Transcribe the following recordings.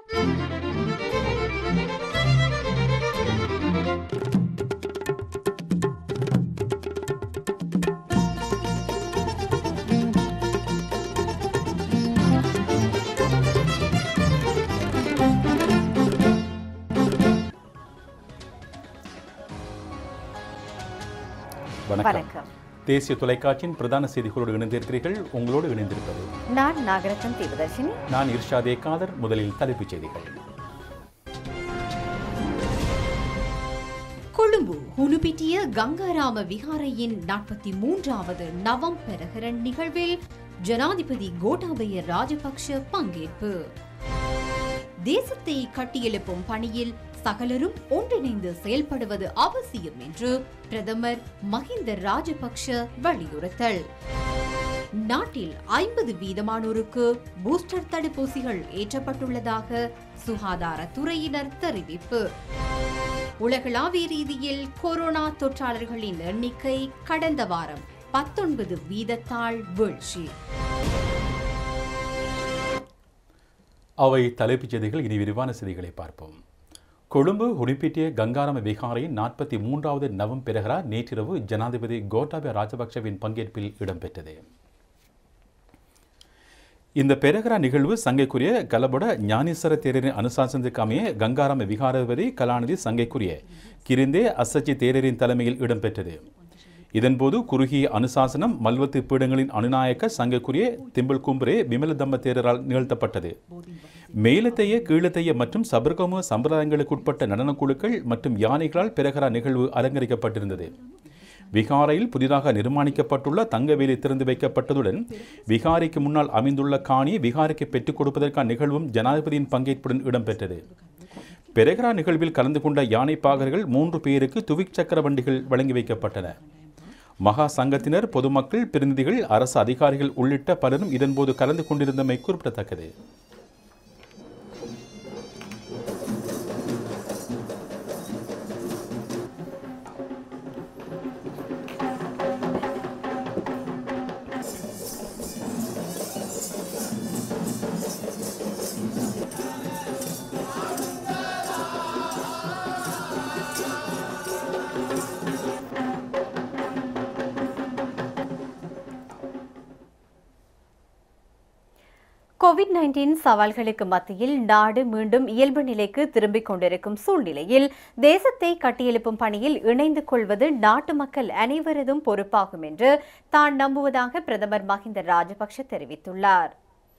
வணக்கம். தேசிய தொலைக்காட்சியின் பிரதான செய்திகளோடு இணைந்திருக்கிறீர்கள். உங்களோடு இணைந்திருப்பது நான் நாகரத்னம் தேவதர்ஷினி. நான் இர்ஷாதே காதர். முதலில் தலைப்புச் செய்திகள். கொழும்பு ஹுனுபிட்டிய கங்காராம விகாரையின் 43வது நவம் பெருகரன் நிகழ்வில் ஜனாதிபதி கோட்டாபய ராஜபக்ஷ பங்கேற்பு. தேசத்தை கட்டியெழுப்பும் பணியில் சகலரும் ஒன்றிணைந்து செயல்படுவது அவசியம் என்று பிரதமர் மஹிந்த ராஜபக்ஷ வலியுறுத்தல். நாட்டில் 50% பூஸ்டர் தடுப்பூசிகள் ஏற்றப்பட்டுள்ளதாக சுகாதாரத்துறையினர் தெரிவிப்பு. உலகளாவிய ரீதியில் கொரோனா தொற்றாளர்களின் எண்ணிக்கை கடந்த வாரம் 19% வீழ்ச்சி. அவை தலைப்புச் செய்திகள். இனி விரிவான செய்திகளை பார்ப்போம். கொழும்பு ஹுனுபிட்டிய கங்காராம விகாரையின் 43வது நவம் பெருகரா நேற்றிரவு ஜனாதிபதி கோட்டாபய ராஜபக்ஷவின் பங்கேற்பில் இடம்பெற்றது. இந்த பெருகரா நிகழ்வு சங்கைக்குரிய கலபொட ஞானேஸ்வர தேரரின் அனுசாசனத்துக்கு அமைய கங்காராம விகாராதிபதி கலாநிதி சங்கைக்குரிய கிரிந்தே அசச்சி தேரரின் தலைமையில் இடம்பெற்றது. இதன்போது குறுகிய அனுசாசனம் மல்வத்து பீடங்களின் அனுநாயக்க சங்கக்குரிய திம்பிள் கும்பரே விமல தம்ம தேரரால் நிகழ்த்தப்பட்டது. மேலத்தைய கீழத்தைய மற்றும் சபர்கம சம்பிரதாயங்களுக்குட்பட்ட நடனக்குழுக்கள் மற்றும் யானைகளால் பெருகரா நிகழ்வு அலங்கரிக்கப்பட்டிருந்தது. விகாரையில் புதிதாக நிர்மாணிக்கப்பட்டுள்ள தங்கவேலி திறந்து வைக்கப்பட்டதுடன் விகாரைக்கு முன்னால் அமைந்துள்ள காணியை விகாரைக்கு பெற்றுக் கொடுப்பதற்கான நிகழ்வும் ஜனாதிபதியின் பங்கேற்புடன் இடம்பெற்றது. பெருகரா நிகழ்வில் கலந்து கொண்ட யானை பாகர்கள் 3 பேருக்கு துவிக் சக்கர வண்டிகள் வழங்கி வைக்கப்பட்டன. மகா சங்கத்தினர், பொதுமக்கள், பிரதிநிதிகள், அரசு அதிகாரிகள் உள்ளிட்ட பலரும் இதன்போது கலந்து கொண்டிருந்தமை குறிப்பிடத்தக்கது. கோவிட்-19 சவால்களுக்கு மத்தியில் நாடு மீண்டும் இயல்பு நிலைக்கு திரும்பிக் கொண்டிருக்கும் சூழ்நிலையில் தேசத்தை கட்டியெழுப்பும் பணியில் இணைந்து கொள்வது நாட்டு மக்கள் அனைவரதும் பொறுப்பாகும் என்று தான் நம்புவதாக பிரதமர் மஹிந்த ராஜபக்ஷ தெரிவித்துள்ளார்.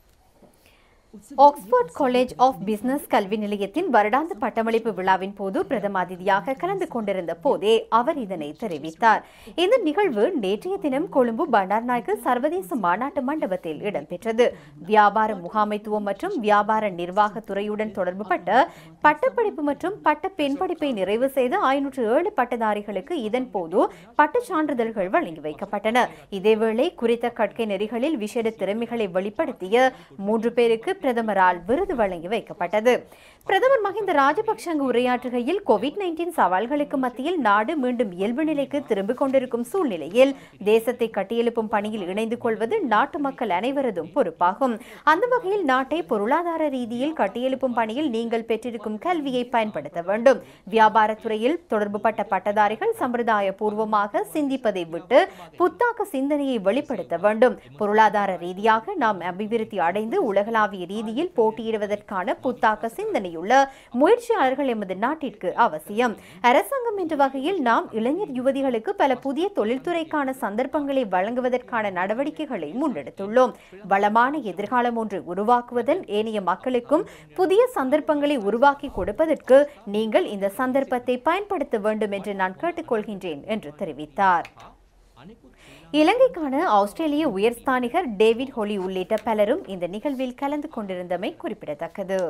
ஆக்ஸ்போர்ட் காலேஜ் ஆஃப் பிசினஸ் கல்வி நிலையத்தின் வருடாந்த பட்டமளிப்பு விழாவின் போது பிரதம அதிதியாக கலந்து கொண்டிருந்த போதே அவர் இதனை தெரிவித்தார். இந்த நிகழ்வு நேற்றைய தினம் கொழும்பு பண்டார்நாயக்க சர்வதேச மாநாட்டு மண்டபத்தில் இடம்பெற்றது. வியாபார முகாமைத்துவம் மற்றும் வியாபார நிர்வாக துறையுடன் தொடர்புபட்ட பட்டப்படிப்பு மற்றும் பட்ட பெண் படிப்பை நிறைவு செய்த 507 பட்டதாரிகளுக்கு இதன் போது பட்டச் சான்றிதழ்கள் வழங்கி வைக்கப்பட்டன. இதேவேளை குறித்த கற்கை நெறிகளில் விசேட திறமைகளை வெளிப்படுத்திய 3 பேருக்கு பிரதமரால் விருது வழங்கி வைக்கப்பட்டது. பிரதமர் மஹிந்த ராஜபக்ஷ உரையாற்றுகையில் கோவிட்-19 சவால்களுக்கு மத்தியில் நாடு மீண்டும் இயல்பு நிலைக்கு திரும்பிக் கொண்டிருக்கும் சூழ்நிலையில் தேசத்தை கட்டியெழுப்பும் பணியில் இணைந்து கொள்வது நாட்டு மக்கள் அனைவரதும் பொறுப்பாகும். அந்த வகையில் நாட்டை பொருளாதார ரீதியில் கட்டியெழுப்பும் பணியில் நீங்கள் பெற்றிருக்கும் கல்வியை பயன்படுத்த வேண்டும். வியாபாரத்துறையில் தொடர்புபட்ட பட்டதாரிகள் சம்பிரதாய பூர்வமாக சிந்திப்பதை விட்டு புத்தாக்க சிந்தனையை வெளிப்படுத்த வேண்டும். பொருளாதார ரீதியாக நாம் அபிவிருத்தி அடைந்து உலகளாவிய ரீதியில் போட்டியிடுவதற்கான புத்தாக்க சிந்தனையுள்ள முயற்சியாளர்கள் எமது நாட்டிற்கு அவசியம். அரசாங்கம் என்ற வகையில் நாம் இளைஞர் யுவதிகளுக்கு பல புதிய தொழில்துறைக்கான சந்தர்ப்பங்களை வழங்குவதற்கான நடவடிக்கைகளை முன்னெடுத்துள்ளோம். வளமான எதிர்காலம் ஒன்று உருவாக்குவதன் ஏனைய மக்களுக்கும் புதிய சந்தர்ப்பங்களை உருவாக்கி கொடுப்பதற்கு நீங்கள் இந்த சந்தர்ப்பத்தை பயன்படுத்த வேண்டும் என்று நான் கேட்டுக்கொள்கின்றேன் என்று தெரிவித்தார். இலங்கைக்கான ஆஸ்திரேலிய உயர்ஸ்தானிகர் டேவிட் ஹொலி உள்ளிட்ட பலரும் இந்த நிகழ்வில் கலந்து கொண்டிருந்தமை குறிப்பிடத்தக்கது.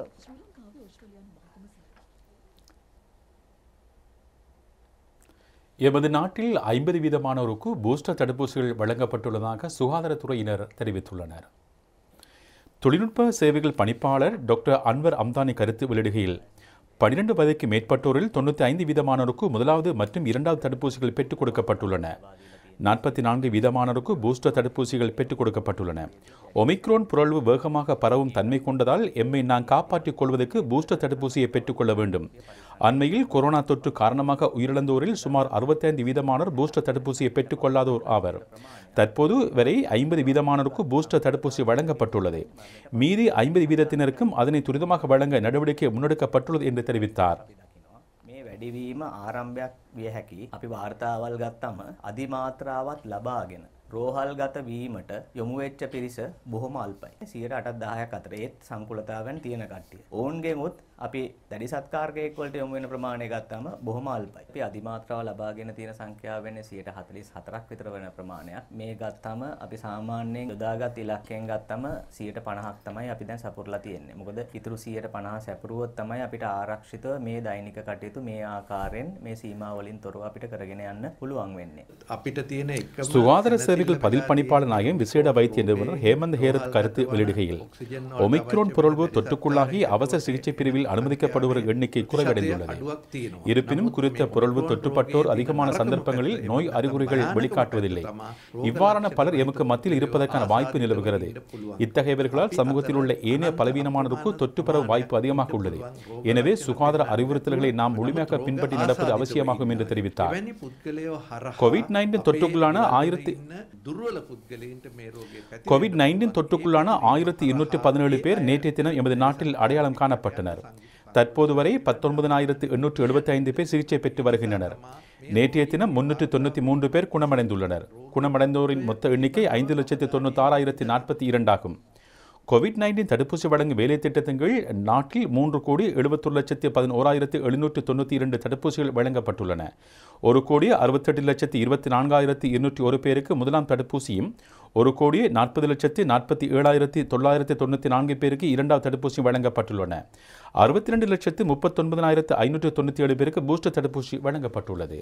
எமது நாட்டில் 50% பூஸ்டர் தடுப்பூசிகள் வழங்கப்பட்டுள்ளதாக சுகாதாரத்துறையினர் தெரிவித்துள்ளனர். தொழில்நுட்ப சேவைகள் பணிப்பாளர் டாக்டர் அன்வர் அம்தானி கருத்து வெளியிடுகையில் 12 வயதுக்கு மேற்பட்டோரில் 95% முதலாவது மற்றும் இரண்டாவது தடுப்பூசிகள் பெற்றுக் கொடுக்கப்பட்டுள்ளன. 44 வீதமானோருக்கு பூஸ்டர் தடுப்பூசிகள் பெற்றுக் கொடுக்கப்பட்டுள்ளன. ஒமிக்ரோன் புரள்வு வேகமாக பரவும் தன்மை கொண்டதால் எம்மை நாம் காப்பாற்றிக் கொள்வதற்கு பூஸ்டர் தடுப்பூசியை பெற்றுக்கொள்ள வேண்டும். அண்மையில் கொரோனா தொற்று காரணமாக உயிரிழந்தோரில் சுமார் 65 வீதமானோர் பூஸ்டர் தடுப்பூசியை பெற்றுக்கொள்ளாதோர் ஆவர். தற்போது வரை 50 வீதமானோருக்கு பூஸ்டர் தடுப்பூசி வழங்கப்பட்டுள்ளது. மீதி 50 வீதத்தினருக்கும் அதனை துரிதமாக வழங்க நடவடிக்கை முன்னெடுக்கப்பட்டுள்ளது என்று தெரிவித்தார். වැඩිවීම ආරම්භයක් විය හැකි. අපි වාර්තාවල් ගත්තම අධිමාත්‍රාවත් ලබාගෙන රෝහල්ගත වීමට යොමු වෙච්ච පිරිස බොහොම අල්පයි. 8-10ක් අතර ඒත් සංකුලතාවෙන් තියෙන කට්ටිය. ඔවුන්ගෙමුත් අපි දැඩි සත්කාරකයෙක් වලට යොමු වෙන ප්‍රමාණය ගත්තම බොහොම අල්පයි. අපි අධිමාත්‍රාව ලබාගෙන තියෙන සංඛ්‍යාව වෙන්නේ 44ක් විතර වෙන ප්‍රමාණයක්. මේ ගත්තම අපි සාමාන්‍යයෙන් යොදාගත් ඉලක්කයෙන් ගත්තම 50%ක් තමයි අපි දැන් සපුරලා තියෙන්නේ. මොකද ඉතුරු 50% සැපරුවොත් තමයි අපිට ආරක්ෂිතව මේ දෛනික කටයුතු මේ ආකාරයෙන් මේ සීමා වලින් තොරව අපිට කරගෙන යන්න පුළුවන් වෙන්නේ. අපිට තියෙන එකම சுகாதார சேவைகள் பதில் பணிப்பாளர் நாயகம் விசேட வைத்திய நிறுவனர் ஹேமந்த் ஹேரத் கருத்து வெளியிடுகையில் ஒமிக்ரோன் புரள்வு தொற்றுக்குள்ளாகி அவசர சிகிச்சை பிரிவில் அனுமதிக்கப்படுவோர் எண்ணிக்கை குறைவடைந்துள்ளது. இருப்பினும் குறித்த புரள்வு தொற்றுப்பட்டோர் அதிகமான சந்தர்ப்பங்களில் நோய் அறிகுறிகள் வெளிக்காட்டுவதில்லை. இவ்வாறான பலர் எமக்கு மத்தியில் இருப்பதற்கான வாய்ப்பு நிலவுகிறது. இத்தகையவர்களால் சமூகத்தில் உள்ள ஏனைய பலவீனமானோருக்கு தொற்று பரவும் வாய்ப்பு அதிகமாக உள்ளது. எனவே சுகாதார அறிவுறுத்தல்களை நாம் முழுமையாக பின்பற்றி நடப்பது அவசியமாகும் என்று தெரிவித்தார். கோவிட்-19 தொற்றுக்குள்ளான 1217 பேர் நேற்றைய தினம் எமது நாட்டில் அடையாளம் காணப்பட்டனர். தற்போது வரை 19,875 பேர் சிகிச்சை பெற்று வருகின்றனர். நேற்றைய தினம் 393 பேர் குணமடைந்துள்ளனர். குணமடைந்தோரின் மொத்த எண்ணிக்கை 5,96,042 ஆகும். கோவிட்-19 தடுப்பூசி வழங்கும் வேலை திட்டத்தின் கீழ் நாட்டில் 3,71,11,792 தடுப்பூசிகள் வழங்கப்பட்டுள்ளன. 1,68,24,201 பேருக்கு முதலாம் தடுப்பூசியும் 1,40,47,994 பேருக்கு இரண்டாவது தடுப்பூசி வழங்கப்பட்டுள்ளன. 62,39,597 பேருக்கு பூஸ்டர் தடுப்பூசி வழங்கப்பட்டுள்ளது.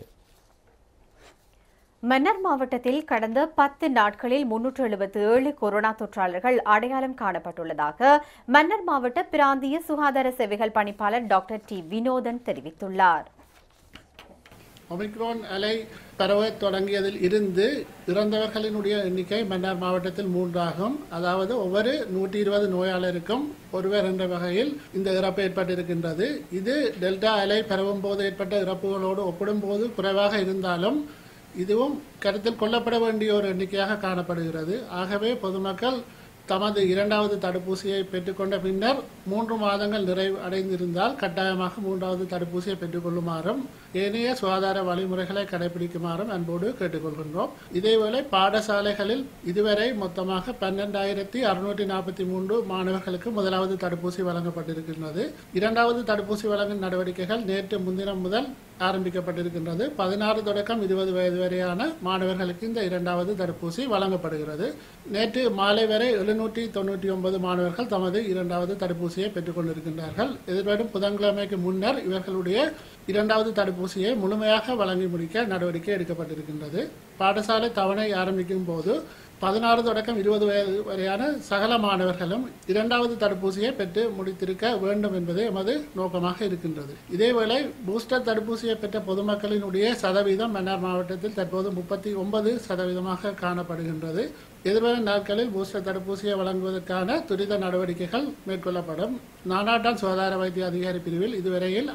மன்னார் மாவட்டத்தில் கடந்த 10 நாட்களில் 377 கொரோனா தொற்றாளர்கள் அடையாளம் காணப்பட்டுள்ளதாக மன்னார் மாவட்ட பிராந்திய சுகாதார சேவைகள் பணிப்பாளர் டாக்டர் டி வினோதன் தெரிவித்துள்ளார். ஒமிக்ரோன் அலை பரவத் தொடங்கியதில் இருந்து இறந்தவர்களினுடைய எண்ணிக்கை மன்னார் மாவட்டத்தில் 3 ஆகும். அதாவது ஒவ்வொரு 120 நோயாளருக்கும் ஒருவர் என்ற வகையில் இந்த இறப்பு ஏற்பட்டிருக்கின்றது. இது டெல்டா அலை பரவும் போது ஏற்பட்ட இறப்புகளோடு ஒப்பிடும்போது குறைவாக இருந்தாலும் இதுவும் கருத்தில் கொள்ளப்பட வேண்டிய ஒரு எண்ணிக்கையாக காணப்படுகிறது. ஆகவே பொதுமக்கள் தமது இரண்டாவது தடுப்பூசியை பெற்றுக்கொண்ட பின்னர் 3 மாதங்கள் நிறைவு அடைந்திருந்தால் கட்டாயமாக 3வது தடுப்பூசியை பெற்றுக்கொள்ளுமாறும் ஏனைய சுகாதார வழிமுறைகளை கடைபிடிக்குமாறும் அன்போடு கேட்டுக்கொள்கின்றோம். இதேவேளை பாடசாலைகளில் இதுவரை மொத்தமாக 12,643 மாணவர்களுக்கு முதலாவது தடுப்பூசி வழங்கப்பட்டிருக்கின்றது. இரண்டாவது தடுப்பூசி வழங்கும் நடவடிக்கைகள் நேற்று முன்தினம் முதல் ஆரம்பிக்கப்பட்டிருக்கின்றது. 16 தொடக்கம் 20 வயது வரையான மாணவர்களுக்கு இந்த இரண்டாவது தடுப்பூசி வழங்கப்படுகிறது. நேற்று மாலை வரை 799 மாணவர்கள் தமது இரண்டாவது தடுப்பூசியை பெற்றுக் கொண்டிருக்கின்றார்கள். எதிர்வரும் புதன்கிழமைக்கு முன்னர் இவர்களுடைய இரண்டாவது தடுப்பூசியை முழுமையாக வழங்கி முடிக்க நடவடிக்கை எடுக்கப்பட்டிருக்கின்றது. பாடசாலை தவணை ஆரம்பிக்கும் போது 16 தொடக்கம் 20 வயது வரையான சகல மாணவர்களும் இரண்டாவது தடுப்பூசியை பெற்று முடித்திருக்க வேண்டும் என்பதே எமது நோக்கமாக இருக்கின்றது. இதேவேளை பூஸ்டர் தடுப்பூசியை பெற்ற பொதுமக்களினுடைய சதவீதம் மன்னார் மாவட்டத்தில் தற்போது 39% காணப்படுகின்றது. எதிர்வரும் நாட்களில் பூஸ்டர் தடுப்பூசியை வழங்குவதற்கான துரித நடவடிக்கைகள் மேற்கொள்ளப்படும். நானாட்டான் சுகாதார வைத்திய அதிகாரி பிரிவில் இதுவரையில்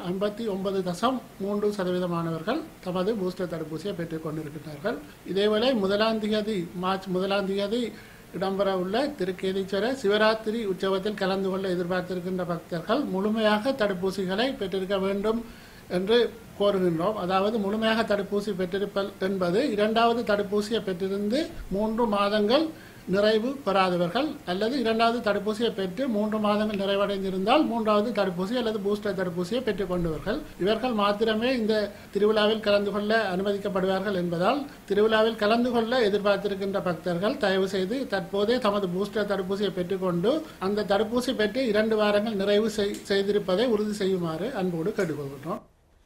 59.3% மாணவர்கள் தமது பூஸ்டர் தடுப்பூசியை பெற்றுக் கொண்டிருக்கிறார்கள். இதேவேளை மார்ச் 1ஆம் தேதி இடம்பெற உள்ள திருக்கேதீஸ்வர சிவராத்திரி உற்சவத்தில் கலந்து கொள்ள எதிர்பார்த்திருக்கின்ற பக்தர்கள் முழுமையாக தடுப்பூசிகளை பெற்றிருக்க வேண்டும் என்று கோருகின்றோம். அதாவது முழுமையாக தடுப்பூசி பெற்றிருப்பல் என்பது இரண்டாவது தடுப்பூசியை பெற்றிருந்து 3 மாதங்கள் நிறைவு பெறாதவர்கள் அல்லது இரண்டாவது தடுப்பூசியை பெற்று 3 மாதங்கள் நிறைவடைந்திருந்தால் 3வது தடுப்பூசி அல்லது பூஸ்டர் தடுப்பூசியை பெற்றுக் கொண்டவர்கள் இவர்கள் மாத்திரமே இந்த திருவிழாவில் கலந்து கொள்ள அனுமதிக்கப்படுவார்கள் என்பதால் திருவிழாவில் கலந்து கொள்ள எதிர்பார்த்திருக்கின்ற பக்தர்கள் தயவு செய்து தற்போதே தமது பூஸ்டர் தடுப்பூசியை பெற்றுக்கொண்டு அந்த தடுப்பூசி பெற்று 2 வாரங்கள் நிறைவு செய்திருப்பதை உறுதி செய்யுமாறு அன்போடு கேட்டுக்கொள்கின்றோம்.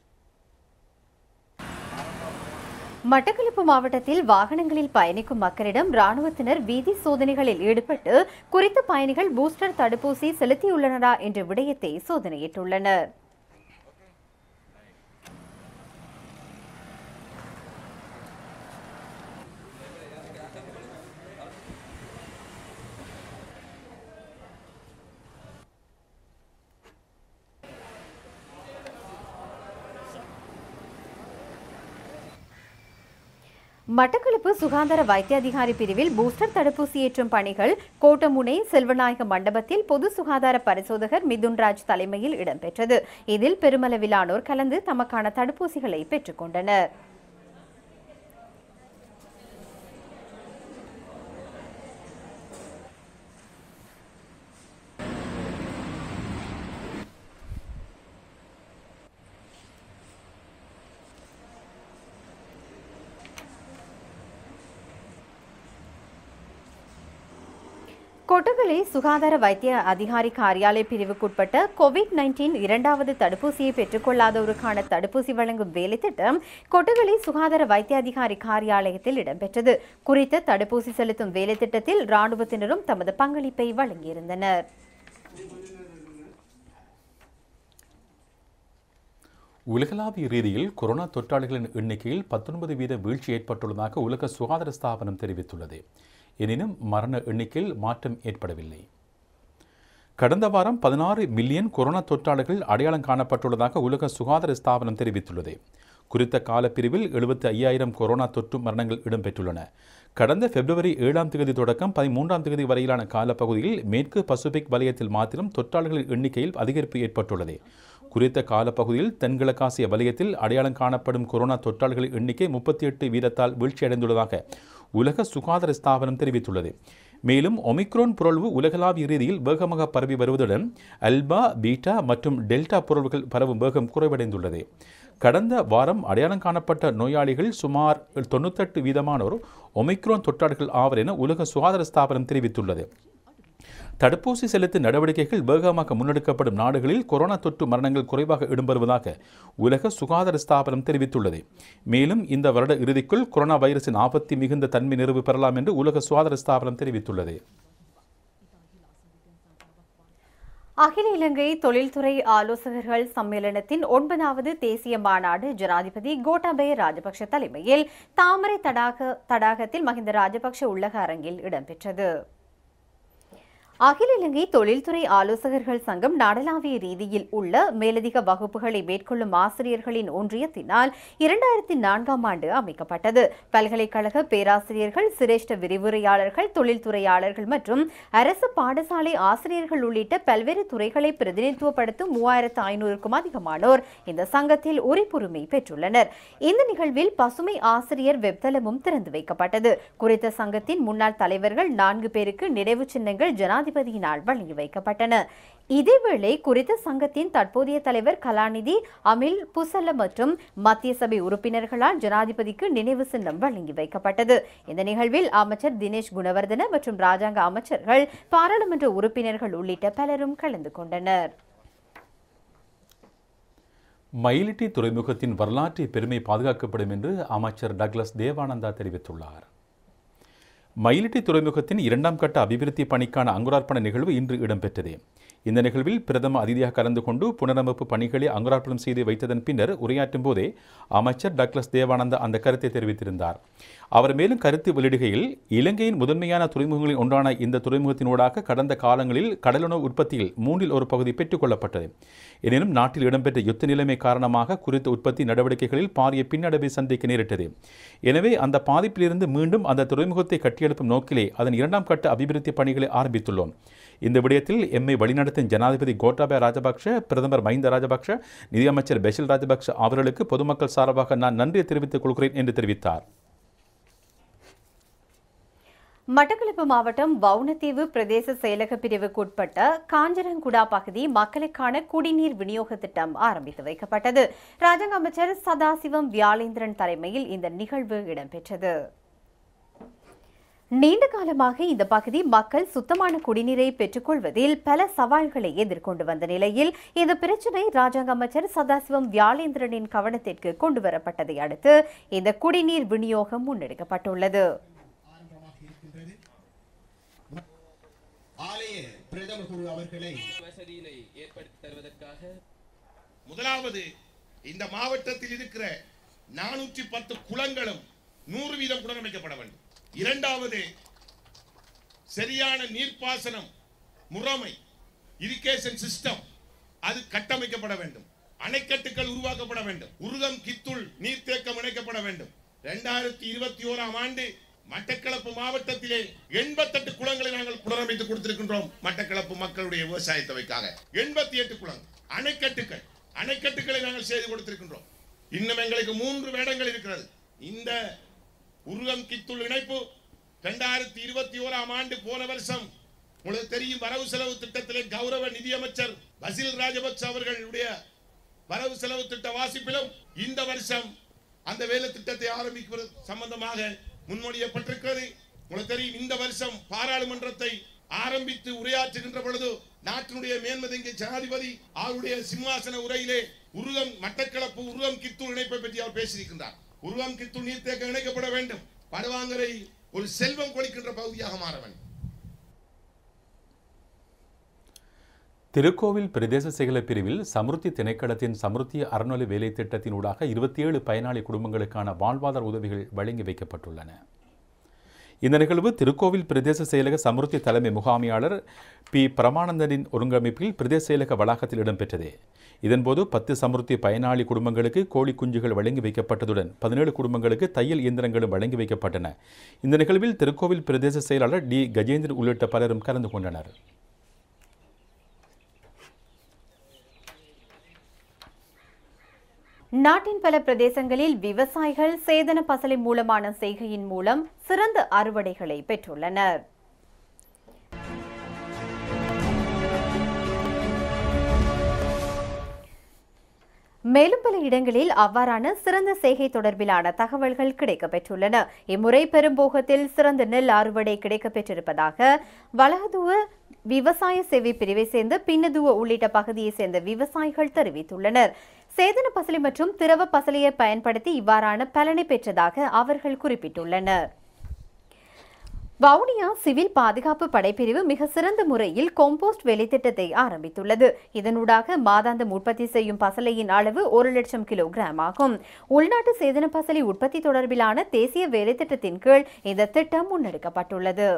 மட்டக்களப்பு மாவட்டத்தில் வாகனங்களில் பயணிக்கும் மக்களிடம் ராணுவத்தினர் வீதி சோதனைகளில் ஈடுபட்டு குறித்த பயணிகள் பூஸ்டர் தடுப்பூசி செலுத்தியுள்ளனரா என்ற விடயத்தை சோதனையிட்டுள்ளனர். மட்டக்களப்பு சுகாதார வைத்திய அதிகாரி பிரிவில் பூஸ்டர் தடுப்பூசி ஏற்றும் பணிகள் கோட்டமுனை செல்வநாயக மண்டபத்தில் பொது சுகாதார பரிசோதகர் மிதுன்ராஜ் தலைமையில் இடம்பெற்றது. இதில் பெருமளவிலானோர் கலந்து தமக்கான தடுப்பூசிகளை பெற்றுக் கொண்டனர். கொட்டகலை சுகாதார வைத்திய அதிகாரி காரியாலய பிரிவுக்குட்பட்ட கோவிட்-19 இரண்டாவது தடுப்பூசியை பெற்றுக்கொள்ளாதோருக்கான தடுப்பூசி வழங்கும் வேலை திட்டம் கொட்டகலை சுகாதார வைத்திய அதிகாரி காரியாலயத்தில் இடம்பெற்றது. குறித்த தடுப்பூசி செலுத்தும் வேலை திட்டத்தில் இராணுவத்தினரும் தமது பங்களிப்பை வழங்கியிருந்தனர். உலகளாவிய ரீதியில் கொரோனா தொற்றாளர்களின் எண்ணிக்கையில் 19% வீழ்ச்சி ஏற்பட்டுள்ளதாக உலக சுகாதார ஸ்தாபனம் தெரிவித்துள்ளது. எனினும் மரண எண்ணிக்கையில் மாற்றம் ஏற்படவில்லை. கடந்த வாரம் 16 மில்லியன் கொரோனா தொற்றாளர்கள் அடையாளம் காணப்பட்டுள்ளதாக உலக சுகாதார ஸ்தாபனம் தெரிவித்துள்ளது. குறித்த காலப்பிரிவில் 75,000 கொரோனா தொற்று மரணங்கள் இடம்பெற்றுள்ளன. கடந்த பிப்ரவரி 7ஆம் தேதி தொடக்கம் 13ஆம் தேதி வரையிலான காலப்பகுதியில் மேற்கு பசிபிக் வலயத்தில் மாத்திரம் தொற்றாளர்களின் எண்ணிக்கையில் அதிகரிப்பு ஏற்பட்டுள்ளது. குறித்த காலப்பகுதியில் தென்கிழக்காசிய வலயத்தில் அடையாளம் காணப்படும் கொரோனா தொற்றாளர்களின் எண்ணிக்கை 38% வீழ்ச்சியடைந்துள்ளதாக உலக சுகாதார ஸ்தாபனம் தெரிவித்துள்ளது. மேலும் ஒமிக்ரோன் புரள்வு உலகளாவிய ரீதியில் வேகமாக பரவி வருவதுடன் அல்பா, பீட்டா மற்றும் டெல்டா புரள்வுகள் பரவும் வேகம் குறைவடைந்துள்ளது. கடந்த வாரம் அடையாளம் காணப்பட்ட நோயாளிகள் சுமார் 98% ஒமிக்ரோன் தொற்றாளர்கள் ஆவர் என உலக சுகாதார ஸ்தாபனம் தெரிவித்துள்ளது. தடுப்பூசி செலுத்தும் நடவடிக்கைகள் வேகமாக முன்னெடுக்கப்படும் நாடுகளில் கொரோனா தொற்று மரணங்கள் குறைவாக இடம்பெறுவதாக உலக சுகாதார ஸ்தாபனம் தெரிவித்துள்ளது. மேலும் இந்த வருட இறுதிக்குள் கொரோனா வைரஸின் ஆபத்து மிகுந்த தன்மை நிறைவு பெறலாம் என்று உலக சுகாதார ஸ்தாபனம் தெரிவித்துள்ளது. அகில இலங்கை தொழில்துறை ஆலோசகர்கள் சம்மேளனத்தின் 9வது தேசிய மாநாடு ஜனாதிபதி கோட்டாபய ராஜபக்ஷ தலைமையில் தாமரை தடாகத்தில் மஹிந்த ராஜபக்ஷ உள்ளக அரங்கில் இடம்பெற்றது. அகில இலங்கை தொழில்துறை ஆலோசகர்கள் சங்கம் நாடளாவிய ரீதியில் உள்ள மேலதிக வகுப்புகளை மேற்கொள்ளும் ஆசிரியர்களின் ஒன்றியத்தினால் 2004ஆம் ஆண்டு அமைக்கப்பட்டது. பல்கலைக்கழக பேராசிரியர்கள், சிரேஷ்ட விரிவுரையாளர்கள், தொழில்துறையாளர்கள் மற்றும் அரசு பாடசாலை ஆசிரியர்கள் உள்ளிட்ட பல்வேறு துறைகளை பிரதிநிதித்துவப்படுத்தும் 3500க்கும் அதிகமானோர் இந்த சங்கத்தில் உறுப்புரிமை பெற்றுள்ளனர். இந்த நிகழ்வில் பசுமை ஆசிரியர் வெப்தளமும் திறந்து வைக்கப்பட்டது. குறித்த சங்கத்தின் முன்னாள் தலைவர்கள் 4 பேருக்கு நினைவு சின்னங்கள் ஜனாதிபதியினால் வழங்கி வைக்கப்பட்டன. இதேவேளை குறித்த சங்கத்தின் தற்போதைய தலைவர் கலாநிதி அமில் புசல்ல மற்றும் மத்திய சபை உறுப்பினர்களால் ஜனாதிபதிக்கு நினைவு சின்னம் வழங்கி வைக்கப்பட்டது. இந்த நிகழ்வில் அமைச்சர் தினேஷ் குணவர்தன மற்றும் ராஜாங்க அமைச்சர்கள், பாராளுமன்ற உறுப்பினர்கள் உள்ளிட்ட பலரும் கலந்து கொண்டனர். மயிலிட்டி துறைமுகத்தின் வரலாற்று பெருமை பாதுகாக்கப்படும் என்று அமைச்சர் டக்ளஸ் தேவானந்தா தெரிவித்துள்ளார். மயிலிட்டி துறைமுகத்தின் 2ஆம் கட்ட அபிவிருத்தி பணிக்கான அங்குரார்ப்பண நிகழ்வு இன்று இடம்பெற்றது. இந்த நிகழ்வில் பிரதம அதிதியாக கலந்து கொண்டு புனரமைப்பு பணிகளை அங்குரார்ப்பணம் செய்து வைத்ததன் பின்னர் உரையாற்றும் போதே அமைச்சர் டக்ளஸ் தேவானந்தா அந்த கருத்தை தெரிவித்திருந்தார். அவர் மேலும் கருத்து வெளியிடுகையில், இலங்கையின் முதன்மையான துறைமுகங்களில் ஒன்றான இந்த துறைமுகத்தினூடாக கடந்த காலங்களில் கடலுணவு உற்பத்தியில் 1/3 பகுதி பெற்றுக் கொள்ளப்பட்டது. எனினும் நாட்டில் இடம்பெற்ற யுத்த நிலைமை காரணமாக குறித்த உற்பத்தி நடவடிக்கைகளில் பாரிய பின்னடைவை சந்திக்க நேரிட்டது. எனவே அந்த பாதிப்பிலிருந்து மீண்டும் அந்த துறைமுகத்தை கட்டியெழுப்பும் நோக்கிலே அதன் 2ஆம் கட்ட அபிவிருத்தி பணிகளை ஆரம்பித்துள்ளோம். இந்த விடயத்தில் எம்மை வழிநடத்தும் ஜனாதிபதி கோட்டாபய ராஜபக்ஷ, பிரதமர் மஹிந்த ராஜபக்ஷ, நிதியமைச்சர் பெஷல் ராஜபக்ஷ அவர்களுக்கு பொதுமக்கள் சார்பாக நான் நன்றி தெரிவித்துக் கொள்கிறேன் என்று தெரிவித்தார். மட்டக்களப்பு மாவட்டம் வவுணத்தீவு பிரதேச செயலக பிரிவுக்குட்பட்ட காஞ்சரங்குடா பகுதி மக்களுக்கான குடிநீர் விநியோக திட்டம் ஆரம்பித்து வைக்கப்பட்டது. ராஜாங்க அமைச்சர் சதாசிவம் வியாழேந்திரன் தலைமையில் இந்த நிகழ்வு இடம்பெற்றது. நீண்ட காலமாக இந்த பகுதி மக்கள் சுத்தமான குடிநீரை பெற்றுக்கொள்வதில் பல சவால்களை எதிர்கொண்டு வந்த நிலையில் இந்த பிரச்சினை ராஜாங்க அமைச்சர் சதாசிவம் வியாழேந்திரனின் கவனத்திற்கு கொண்டுவரப்பட்டதை அடுத்து இந்த குடிநீர் விநியோகம் முன்னெடுக்கப்பட்டுள்ளது. முதலாவது, இந்த மாவட்டத்தில் இருக்கிற 410 குளங்களும் 100% புனரமைக்கப்பட வேண்டும். இரண்டாவது, சரியான நீர்ப்பாசனம் முறைமை, இரிகேஷன் சிஸ்டம் அது கட்டமைக்கப்பட வேண்டும். அணைக்கட்டுகள் உருவாக்கப்பட வேண்டும். உருகம் கித்துள் நீர்த்தேக்கம் இணைக்கப்பட வேண்டும். 2021ஆம் ஆண்டு மட்டக்களப்பு மாவட்டத்திலே 88 குளங்களை நாங்கள் புனரமைத்து கொடுத்திருக்கின்றோம். மட்டக்களப்பு மக்களுடைய விவசாய தேவைக்காக 88 குளங்கள், அணைக்கட்டுகளை நாங்கள் செய்து கொடுத்திருக்கின்றோம். இன்னும் எங்களுக்கு 3 வேடங்கள் இருக்கிறது. இந்த உருவம் கித்துள் இணைப்பு 2021ஆம் ஆண்டு போன வருஷம் உங்களுக்கு தெரியும், வரவு செலவு திட்டத்திலே கௌரவ நிதியமைச்சர் பசில் ராஜபக்ச அவர்களுடைய வரவு செலவு திட்ட வாசிப்பிலும் இந்த வருஷம் அந்த வேலை திட்டத்தை ஆரம்பிப்பது சம்பந்தமாக முன்மொழியப்பட்டிருக்கிறது. உங்களுக்கு தெரியும், இந்த வருஷம் பாராளுமன்றத்தை ஆரம்பித்து உரையாற்றுகின்ற பொழுது நாட்டினுடைய மேன்மதிங்க ஜனாதிபதி அவருடைய சிம்மாசன உரையிலே மட்டக்களப்பு உருவம் கித்தூர் இணைப்பை பற்றி அவர் பேசியிருக்கின்றார். உருவம் கித்தூர் நீர்த்தேக்கம் இணைக்கப்பட வேண்டும். படுவாங்கரை ஒரு செல்வம் கொளிக்கின்ற பகுதியாக மாற வேண்டும். திருக்கோவில் பிரதேச செயலர் பிரிவில் சமுர்த்தி திணைக்களத்தின் சமுர்த்தி அறநொலி வேலை திட்டத்தினூடாக 27 பயனாளி குடும்பங்களுக்கான வாழ்வாதார உதவிகள் வழங்கி வைக்கப்பட்டுள்ளன. இந்த நிகழ்வு திருக்கோவில் பிரதேச செயலக சமுர்த்தி தலைமை முகாமையாளர் பி பிரமானந்தனின் ஒருங்கமைப்பில் பிரதேச செயலக வளாகத்தில் இடம்பெற்றது. இதன்போது 10 சமுர்த்தி பயனாளி குடும்பங்களுக்கு கோழி குஞ்சுகள் வழங்கி வைக்கப்பட்டதுடன் 17 குடும்பங்களுக்கு தையல் இயந்திரங்களும் வழங்கி வைக்கப்பட்டன. இந்த நிகழ்வில் திருக்கோவில் பிரதேச செயலாளர் டி கஜேந்திரன் உள்ளிட்ட பலரும் கலந்து கொண்டனர். நாட்டின் பல பிரதேசங்களில் விவசாயிகள் சேதன பசலை மூலமான செய்கையின் மூலம் சிறந்த அறுவடைகளை பெற்றுள்ளனர். மேலும் பல இடங்களில் அவ்வாறான சிறந்த செய்கை தொடர்பிலான தகவல்கள் கிடைக்கப்பெற்றுள்ளன. இம்முறை பெரும்போகத்தில் சிறந்த நெல் அறுவடை கிடைக்கப்பெற்றிருப்பதாக வலதுவ விவசாய சேவை பிரிவை சேர்ந்த பின்னதுவ உள்ளிட்ட பகுதியை சேர்ந்த விவசாயிகள் தெரிவித்துள்ளனர். சேதன பசலை மற்றும் திரவ பசலையை பயன்படுத்தி இவ்வாறான பலனை பெற்றதாக அவர்கள் குறிப்பிட்டுள்ளனர். வவுனியா சிவில் பாதுகாப்பு படைப்பிரிவு மிக சிறந்த முறையில் கொம்போஸ்ட் வேலைத்திட்டத்தை ஆரம்பித்துள்ளது. இதனூடாக மாதாந்தம் உற்பத்தி செய்யும் பசலையின் அளவு 1,00,000 கிலோகிராம் ஆகும். உள்நாட்டு சேதன பசலை உற்பத்தி தொடர்பிலான தேசிய வேலைத்திட்டத்தின் கீழ் இந்த திட்டம் முன்னெடுக்கப்பட்டுள்ளது.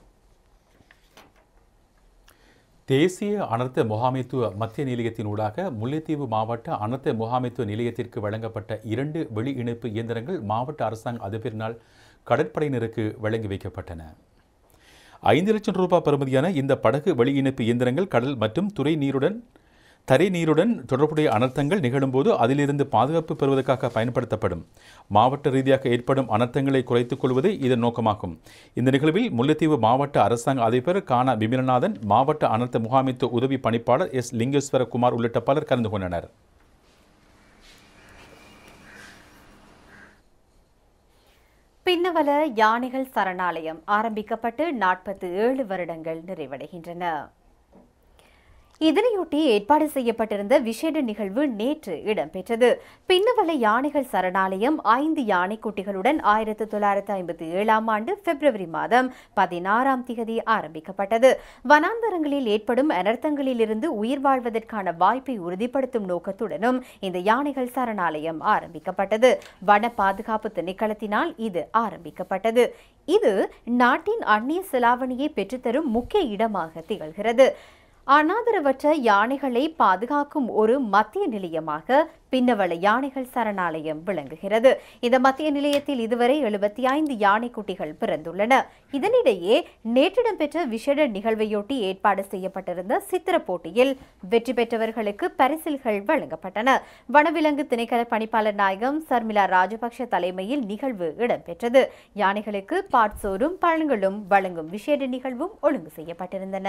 தேசிய அனர்த்த முகாமைத்துவ மத்திய நிலையத்தினூடாக முல்லைத்தீவு மாவட்ட அனர்த்த முகாமைத்துவ நிலையத்திற்கு வழங்கப்பட்ட 2 வெளி இணைப்பு இயந்திரங்கள் மாவட்ட அரசாங்க அதிபரினால் கடற்படையினருக்கு வழங்கி வைக்கப்பட்டன. 5 லட்சம் ரூபாய் பெறுமதியான இந்த படகு வெளி இணைப்பு இயந்திரங்கள் கடல் மற்றும் தரை நீருடன் தொடர்புடைய அனர்த்தங்கள் நிகழும்போது அதிலிருந்து பாதுகாப்பு பெறுவதற்காக பயன்படுத்தப்படும். மாவட்ட ரீதியாக ஏற்படும் அனர்த்தங்களை குறைத்துக் கொள்வது இதன் நோக்கமாகும். இந்த நிகழ்வில் முல்லைத்தீவு மாவட்ட அரசாங்க அதிபர் கானா விமலநாதன், மாவட்ட அனர்த்த முகாமைத்துவ உதவி பணிப்பாளர் எஸ் லிங்கேஸ்வர குமார் உள்ளிட்ட பலர் கலந்து கொண்டனர். பின்னவல யானைகள் சரணாலயம் ஆரம்பிக்கப்பட்டு 47 வருடங்கள் நிறைவடைகின்றன. இதனையொட்டி ஏற்பாடு செய்யப்பட்டிருந்த விசேட நிகழ்வு நேற்று இடம்பெற்றது. பின்னவல யானைகள் சரணாலயம் 5 யானைக்குட்டிகளுடன் 1957ஆம் ஆண்டு பிப்ரவரி மாதம் 16ஆம் தேதி ஆரம்பிக்கப்பட்டது. வனாந்தரங்களில் ஏற்படும் அனர்த்தங்களிலிருந்து உயிர் வாழ்வதற்கான வாய்ப்பை உறுதிப்படுத்தும் நோக்கத்துடனும் இந்த யானைகள் சரணாலயம் ஆரம்பிக்கப்பட்டது. வன பாதுகாப்பு திணைக்களத்தினால் இது ஆரம்பிக்கப்பட்டது. இது நாட்டின் அந்நிய செலாவணியை பெற்றுத்தரும் முக்கிய இடமாக திகழ்கிறது. அனாதரவற்ற யானைகளை பாதுகாக்கும் ஒரு மத்திய நிலையமாக பின்னவள யானைகள் சரணாலயம் விளங்குகிறது. இந்த மத்திய நிலையத்தில் இதுவரை 75 யானைக்குட்டிகள் பிறந்துள்ளன. இதனிடையே நேற்றிடம்பெற்ற விசேட நிகழ்வையொட்டி ஏற்பாடு செய்யப்பட்டிருந்த சித்திர போட்டியில் வெற்றி பெற்றவர்களுக்கு பரிசில்கள் வழங்கப்பட்டன. வனவிலங்கு திணைக்கள பணிப்பாளர் நாயகம் சர்மிளா ராஜபக்ஷ தலைமையில் நிகழ்வு இடம்பெற்றது. யானைகளுக்கு பாட்சோறும் பழங்களும் வழங்கும் விசேட நிகழ்வும் ஒழுங்கு செய்யப்பட்டிருந்தன.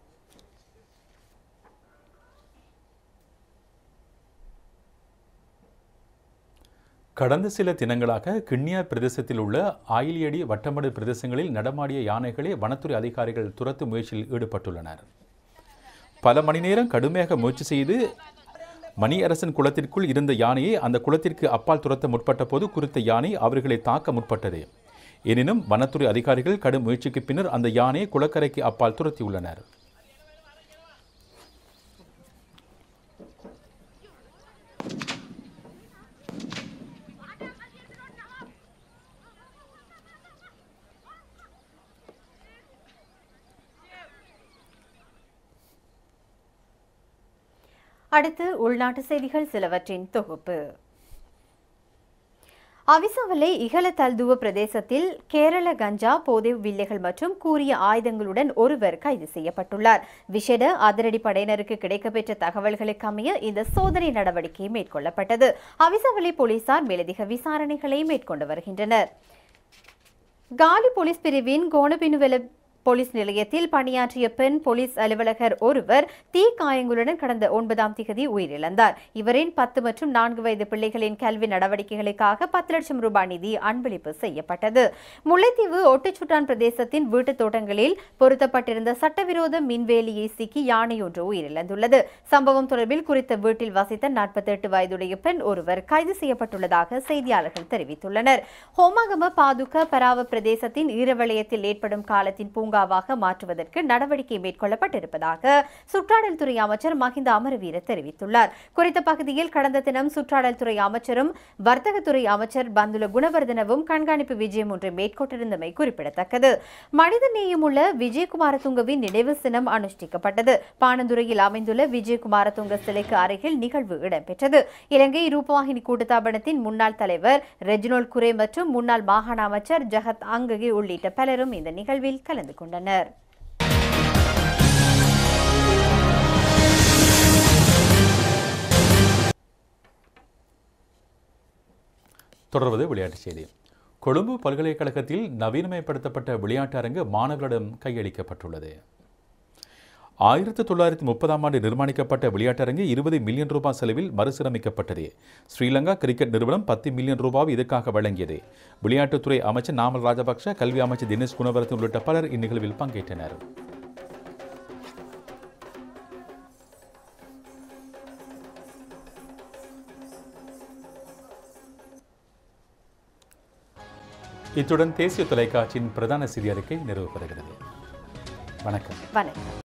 கடந்த சில தினங்களாக கிண்ணியா பிரதேசத்தில் உள்ள ஆயிலியடி வட்டமடு பிரதேசங்களில் நடமாடிய யானைகளை வனத்துறை அதிகாரிகள் துரத்தும் முயற்சியில் ஈடுபட்டுள்ளனர். பல மணி நேரம் கடுமையாக முயற்சி செய்து மணியரசன் குளத்திற்குள் இருந்த யானையை அந்த குளத்திற்கு அப்பால் துரத்த முற்பட்ட போது குறித்த யானை அவர்களை தாக்க முற்பட்டது. எனினும் வனத்துறை அதிகாரிகள் கடும் முயற்சிக்கு பின்னர் அந்த யானையை குளக்கரைக்கு அப்பால் துரத்தியுள்ளனர். அடுத்து உள்நாட்டு செய்திகள் சிலவற்றின் தொகுப்பு. அவிசவலை இகலதல்துவ பிரதேசத்தில் கேரள கஞ்சா போதை வில்லைகள் மற்றும் கூறிய ஆயுதங்களுடன் ஒருவர் கைது செய்யப்பட்டுள்ளார். விசேட அதிரடி படையினருக்கு கிடைக்கப்பெற்ற தகவல்களுக்கு அமைய இந்த சோதனை நடவடிக்கை மேற்கொள்ளப்பட்டது. அவிசவலை போலீசார் மேலதிக விசாரணைகளை மேற்கொண்டு வருகின்றனர். காலி போலீஸ் பிரிவின் கோணபினுவெல போலீஸ் நிலையத்தில் பணியாற்றிய பெண் போலீஸ் அலுவலகர் ஒருவர் தீக்காயங்களுடன் கடந்த 9ஆம் திகதி உயிரிழந்தார். இவரின் 10 மற்றும் 4 வயது பிள்ளைகளின் கல்வி நடவடிக்கைகளுக்காக 10 லட்சம் ரூபாய் நிதி அன்பளிப்பு செய்யப்பட்டது. முல்லைத்தீவு ஒட்டுச்சுட்டான் பிரதேசத்தின் வீட்டுத் தோட்டங்களில் பொருத்தப்பட்டிருந்த சட்டவிரோத மின்வேலியை சிக்கி யானை ஒன்று உயிரிழந்துள்ளது. சம்பவம் தொடர்பில் குறித்த வீட்டில் வசித்த 48 வயதுடைய பெண் ஒருவர் கைது செய்யப்பட்டுள்ளதாக செய்தியாளர்கள் தெரிவித்துள்ளனர். ஹோமாகம பாதுக பராவ பிரதேசத்தின் ஈரவலயத்தில் ஏற்படும் காலத்தின் பூங்காவாக மாற்றுவதற்கு நடவடிக்கை மேற்கொள்ளப்பட்டிருப்பதாக சுற்றாடல் துறை அமைச்சர் மஹிந்த அமரவீர தெரிவித்துள்ளார். குறித்த பகுதியில் கடந்த தினம் சுற்றாடல் துறை அமைச்சரும் வர்த்தகத்துறை அமைச்சர் பந்துல குணவர்தனவும் கண்காணிப்பு விஜயம் ஒன்றை மேற்கொண்டிருந்தமை குறிப்பிடத்தக்கது. மனித நேயமுள்ள விஜயகுமாரதுங்கவின் நினைவு தினம் அனுஷ்டிக்கப்பட்டது. பாணந்துறையில் அமைந்துள்ள விஜயகுமாரதுங்க சிலைக்கு அருகில் நிகழ்வு இடம்பெற்றது. இலங்கை ரூபவாகினி கூட்டுத்தாபனத்தின் முன்னாள் தலைவர் ரெஜினோல் குரே மற்றும் முன்னாள் மாகாண அமைச்சர் ஜகத் அங்ககி உள்ளிட்ட பலரும் இந்த நிகழ்வில் கலந்து கொண்டனர். தொடர்வது விளையாட்டுச் செய்தி. கொழும்பு பல்கலைக்கழகத்தில் நவீனமயப்படுத்தப்பட்ட விளையாட்டு அரங்கு மாணவர்களிடம் கையளிக்கப்பட்டுள்ளது. 1930ஆம் ஆண்டு நிர்மாணிக்கப்பட்ட விளையாட்டரங்கு 20 மில்லியன் ரூபாய் செலவில் மறுசீரமைக்கப்பட்டது. ஸ்ரீலங்கா கிரிக்கெட் நிறுவனம் 10 மில்லியன் ரூபாய் இதற்காக வழங்கியது. விளையாட்டுத்துறை அமைச்சர் நாமல் ராஜபக்ஷ, கல்வி அமைச்சர் தினேஷ் குணவர்தன உள்ளிட்ட பலர் இந்நிகழ்வில் பங்கேற்றனர். இத்துடன் தேசிய தொலைக்காட்சியின் பிரதான செய்தி அறிக்கை நிறைவு பெறுகிறது. வணக்கம்.